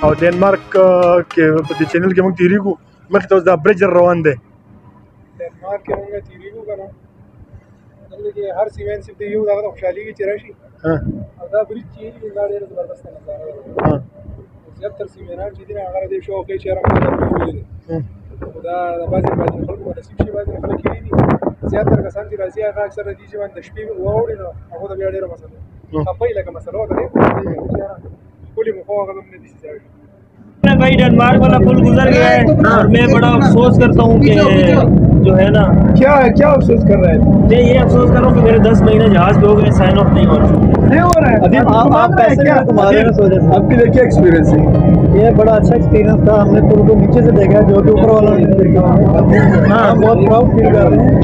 او ډنمارک کې په دې چینل کې موږ تیریږو مخکې ته اوس دا برج روان دی ډنمارک کې موږ تیریږو که نه دلته کې هر سیمین صرف د یو دغه خوشحالېږي چې راشي او دا برج چې دا ډېره زبردسته نظاره ده زیاتره سیمینار چې دي نه هغه دې شوق کوي چې یاره موږ دا برج ولیدل خو دا د بعضې خلکو به نصیب شي بعضې خلک یې ویني زیاتره کسان چې راځي هغه اکثره دې چې باندې د شپې واوړي نو هغو ته بیا ډېره مسله خفه لکه مسله وکړه ښکلې مخو هغه هم نه دي چې भाई डेनमार्क वाला पुल गुजर गया है और मैं बड़ा अफसोस करता हूँ कि जो है ना क्या अफसोस कर रहा है मैं ये अफसोस कर रहा हूँ कि मेरे 10 महीने जहाज पे हो गए साइन ऑफ नहीं हो रहा है अभी आप पैसे कमा रहे हैं आपके लिए क्या एक्सपीरियंस है ये बड़ा अच्छा एक्सपीरियंस था हमने पुल को नीचे से देखा जो कि ऊपर वाला हाँ बहुत प्राउड फील कर रहे हैं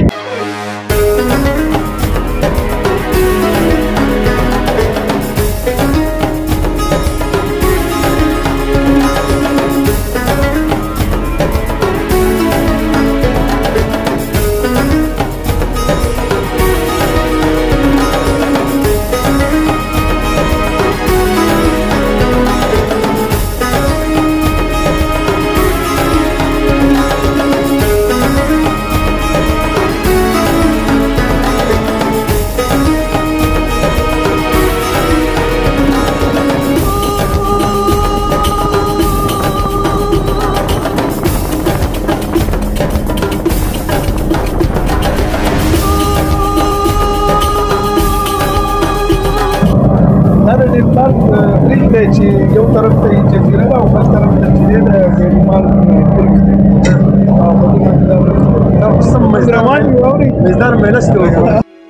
ब्रिज دی چې یو طرف ته جزیره ده او بل طرف ته چې دی د ډنمارک پل او په دې کې دا قسم روان یو اوري مزدار مینس ته وایي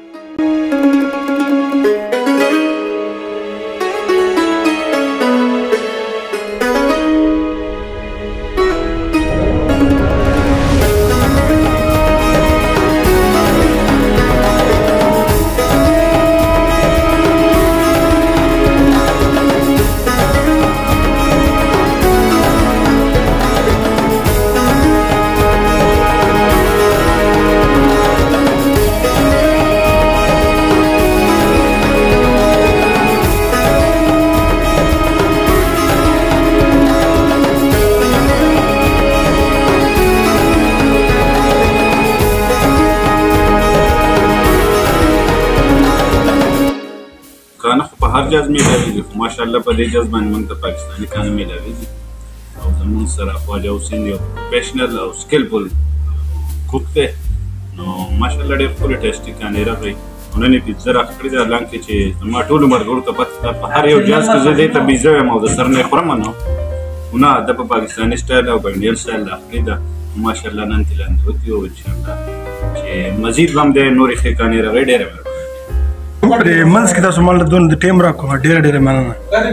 هر جاز میلاویږي خو ماشاءالله په دې جاز باندې موږ ته پاکستاني کانه میلاویږي او زموږ سره خواجه حسین یو پروفیشنل او سکلفل کوک دی نو ماشاءالله ډېر ښکلې ټیسټي کانې راغی نن یې پیزا راکړې ده حالانکه چې زما ټولو ملګرو ته پته ده په هر یو جاز کې زه دې ته پیزا یم او د سر نه یې خورم نو نه ده په پاکستاني سټایل او په انډین سټایل راغلې ده ماشاءالله نن ترې لاندې او انشاءالله چې مزید هم دی نورې ښې کانې راغلې ډېرې په منځ کې تاسو مال دونه د ټیم راکوه ډېره مننه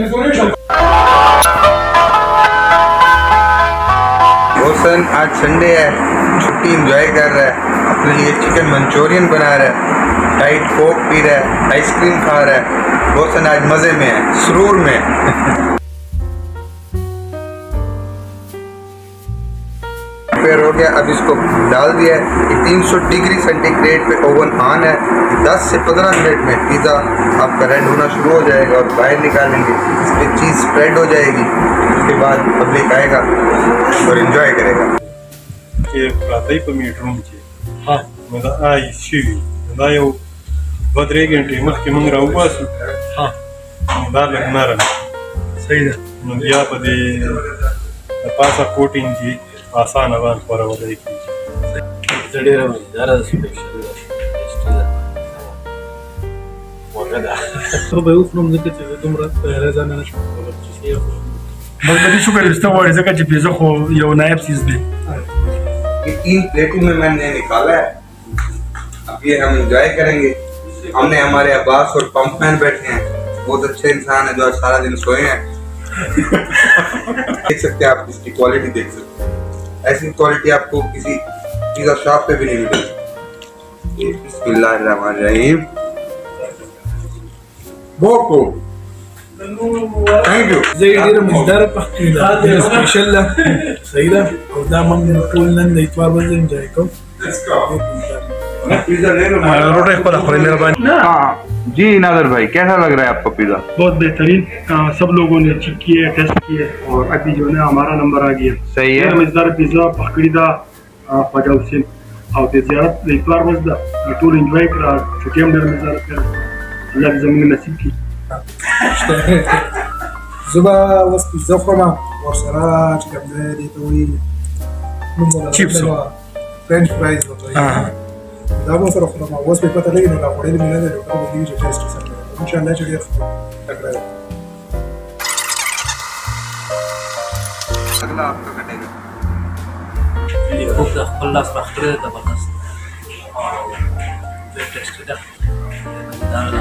रोशन आज संडे है छुट्टी एंजॉय कर रहा है अपने लिए चिकन मंचूरियन बना रहा है डाइट कोक पी रहा है आइसक्रीम खा रहा है रोशन आज मज़े में है सुरूर में प्रिपेयर हो गया अब इसको डाल दिया है 300 डिग्री सेंटीग्रेड पे ओवन ऑन है 10 से 15 मिनट में पिज़्ज़ा आपका रेड होना शुरू हो जाएगा और बाहर निकालेंगे इस पर चीज़ स्प्रेड हो जाएगी उसके बाद पब्लिक आएगा और इन्जॉय करेगा چې راځي په میټروم کې ها نو دا آی شي دا یو 2-3 غنټې مخکې موږ راوباسو ها دا لږ نرم صحیح ده نو بیا په دې د پاسه کوټینګ کې آسانه باندې خورولای کېږي ډېره مزیداره ده سپیشل ده ټیسټي ده خوږه ده خو به وخورم ځکه چې زه دومره تیاری ځان نه شم کولی چې څه یې وخورم بس په دې شکر ایسته غواړي ځکه چې پیزا خو یو نایب چیز دی ये 3 प्लेटों में मैंने निकाला है अब ये हम एंजॉय करेंगे हमने हमारे अब्बास और पंपमैन बैठे हैं बहुत अच्छे इंसान है जो आज सारा दिन सोए हैं देख सकते हैं आप इसकी क्वालिटी देख सकते हैं ऐसी क्वालिटी आपको किसी पिज़्ज़ा शॉप पे भी नहीं मिलेगी बिस्मिल्लाहिर्रहमानिर्रहीम बोको थैंक यू زه یې ډېره مزداره پخلی ده ډېره سپیشل ده صحیح ده او دا موږ ټول نن د اتوار ورځ انجوای کوو روټۍ خپله خورئ مهرباني जी नादर भाई, कैसा लग रहा है आपको पिज़्ज़ा? बहुत बेहतरीन, सब लोगों ने चेक किए, टेस्ट किए और अभी जो है हमारा नंबर आ गया। सही है। मजेदार पिज़्ज़ा पकड़ी दा ख्वाजा हुसैन और ज़ियारत इतवार मजदा टूर एंजॉय करा छोटी हम डर में ज़ियारत कर अल्लाह की ज़मीन नसीब की زبا وسط الزفرة وسراج كمداري طويل Chips. فرنش فرايز دا به سره خورم اوس په پته لګي نو دا وړې مې نه ده نو به دې چې ټیسټ سره ان شاء الله چې ډیر تکړه अगला आपका कटेगा। خوب د خپل لاس راخره ده زبردست او ټیسټ ده دا